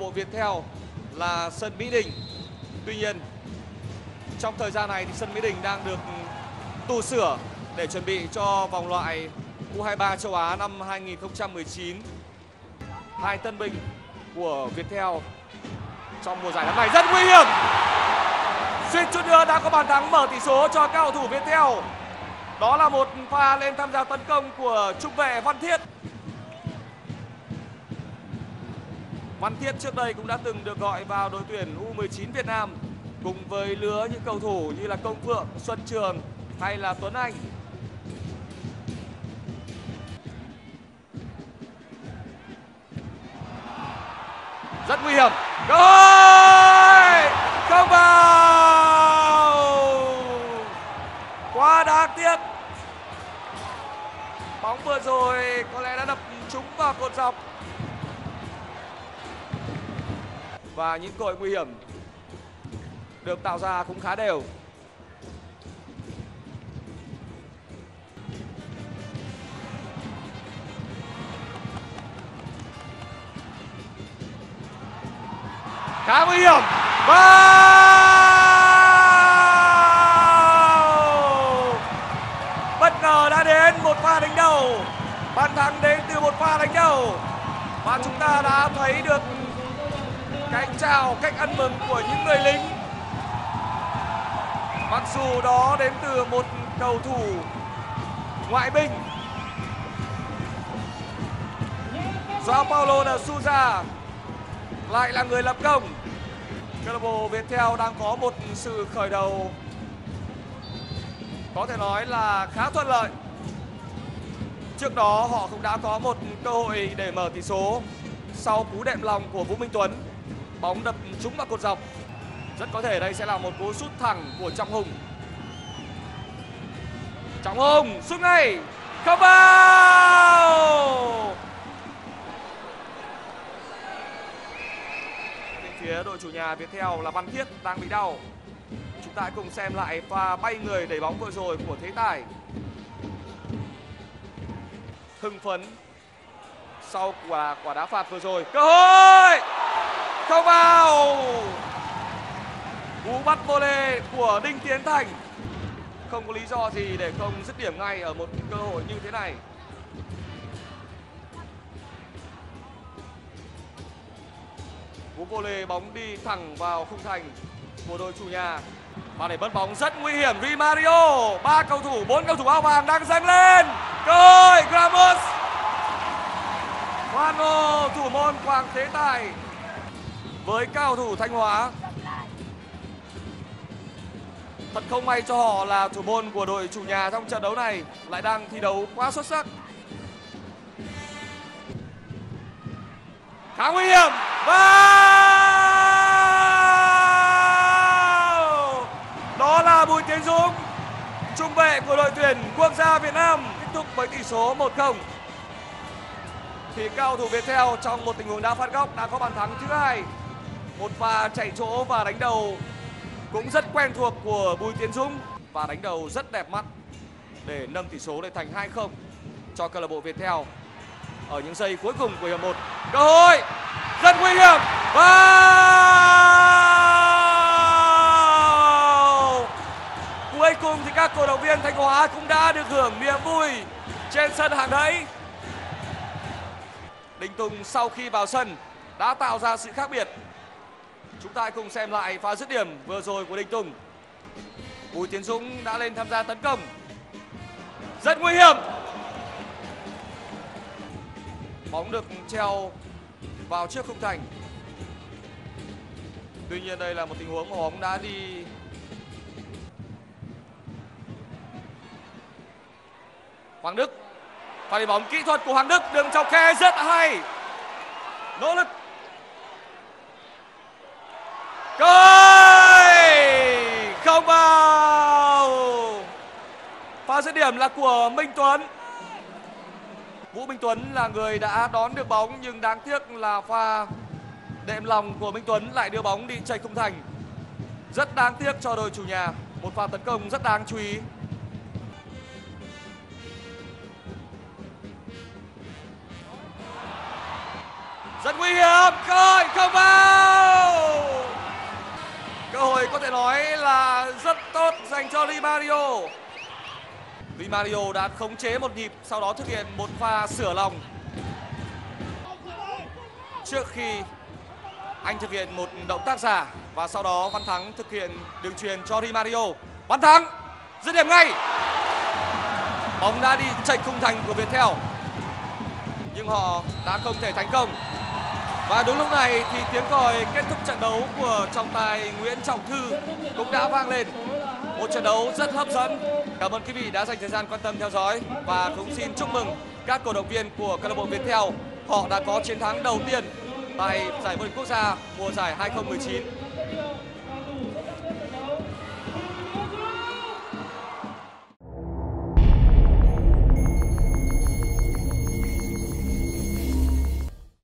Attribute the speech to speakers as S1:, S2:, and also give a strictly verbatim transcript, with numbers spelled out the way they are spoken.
S1: bộ Viettel là sân Mỹ Đình. Tuy nhiên, trong thời gian này thì sân Mỹ Đình đang được tu sửa để chuẩn bị cho vòng loại U hai ba châu Á năm hai nghìn không trăm mười chín. Hai tân binh của Viettel trong mùa giải năm nay rất nguy hiểm. Suýt chút nữa đã có bàn thắng mở tỷ số cho các cầu thủ Viettel. Đó là một pha lên tham gia tấn công của trung vệ Văn Thiết. Văn Thiết trước đây cũng đã từng được gọi vào đội tuyển U mười chín Việt Nam cùng với lứa những cầu thủ như là Công Phượng, Xuân Trường hay là Tuấn Anh. Rất nguy hiểm. Cơ hội không vào. Quá đáng tiếc. Bóng vừa rồi có lẽ đã đập trúng vào cột dọc. Và những cơ hội nguy hiểm được tạo ra cũng khá đều. Khá nguy hiểm. Và bất ngờ đã đến một pha đánh đầu. Bàn thắng đến từ một pha đánh đầu. Và chúng ta đã thấy được cách chào, cách ăn mừng của những người lính. Mặc dù đó đến từ một cầu thủ ngoại binh. João Paulo de Souza lại là người lập công. Câu lạc bộ Viettel đang có một sự khởi đầu có thể nói là khá thuận lợi. Trước đó họ cũng đã có một cơ hội để mở tỷ số sau cú đệm lòng của Vũ Minh Tuấn. Bóng đập trúng vào cột dọc. Rất có thể đây sẽ là một cú sút thẳng của Trọng Hùng. Trọng Hùng sút ngay, không vào. Bên phía đội chủ nhà Viettel là Văn Thiết đang bị đau. Chúng ta hãy cùng xem lại pha bay người đẩy bóng vừa rồi của Thế Tài. Hưng phấn sau quả quả đá phạt vừa rồi. Cơ hội không vào. Cú bắt volley của Đinh Tiến Thành. Không có lý do gì để không dứt điểm ngay ở một cơ hội như thế này. Cú volley bóng đi thẳng vào khung thành của đội chủ nhà. Và để mất bóng rất nguy hiểm. Di Mario, ba cầu thủ, bốn cầu thủ áo vàng đang dâng lên. Cơ hội Ramos. Hoan hô thủ môn Quang Thế Tài với cao thủ Thanh Hóa. Thật không may cho họ là thủ môn của đội chủ nhà trong trận đấu này lại đang thi đấu quá xuất sắc. Khá nguy hiểm. Và đó là Bùi Tiến Dũng, trung vệ của đội tuyển quốc gia Việt Nam. Kết thúc với tỷ số một không. Thì cao thủ Viettel trong một tình huống đá phạt góc đã có bàn thắng thứ hai. Một pha chạy chỗ và đánh đầu cũng rất quen thuộc của Bùi Tiến Dũng và đánh đầu rất đẹp mắt để nâng tỷ số lên thành hai không cho câu lạc bộ Viettel ở những giây cuối cùng của hiệp một. Cơ hội rất nguy hiểm và cuối cùng thì các cổ động viên Thanh Hóa cũng đã được hưởng niềm vui trên sân Hàng Đẫy. Đình Tùng sau khi vào sân đã tạo ra sự khác biệt. Chúng ta hãy cùng xem lại pha dứt điểm vừa rồi của Đình Tùng. Bùi Tiến Dũng đã lên tham gia tấn công. Rất nguy hiểm. Bóng được treo vào trước khung thành. Tuy nhiên đây là một tình huống mà bóng đã đi Hoàng Đức. Pha đi bóng kỹ thuật của Hoàng Đức, đường chọc khe rất hay. Nỗ lực. Coi không vào. Pha dứt điểm là của Minh Tuấn. Vũ Minh Tuấn là người đã đón được bóng nhưng đáng tiếc là pha đệm lòng của Minh Tuấn lại đưa bóng đi chệch khung thành. Rất đáng tiếc cho đội chủ nhà. Một pha tấn công rất đáng chú ý. Rất nguy hiểm, cơ hội không vào. Cơ hội có thể nói là rất tốt dành cho Di Mario. Di Mario đã khống chế một nhịp, sau đó thực hiện một pha sửa lòng trước khi anh thực hiện một động tác giả, và sau đó Văn Thắng thực hiện đường chuyền cho Di Mario. Văn Thắng dứt điểm ngay. Bóng đã đi chệch khung thành của Viettel, nhưng họ đã không thể thành công. Và đúng lúc này thì tiếng còi kết thúc trận đấu của trọng tài Nguyễn Trọng Thư cũng đã vang lên. Một trận đấu rất hấp dẫn. Cảm ơn quý vị đã dành thời gian quan tâm theo dõi, và cũng xin chúc mừng các cổ động viên của câu lạc bộ Viettel. Họ đã có chiến thắng đầu tiên tại giải vô địch quốc gia mùa giải hai không một chín.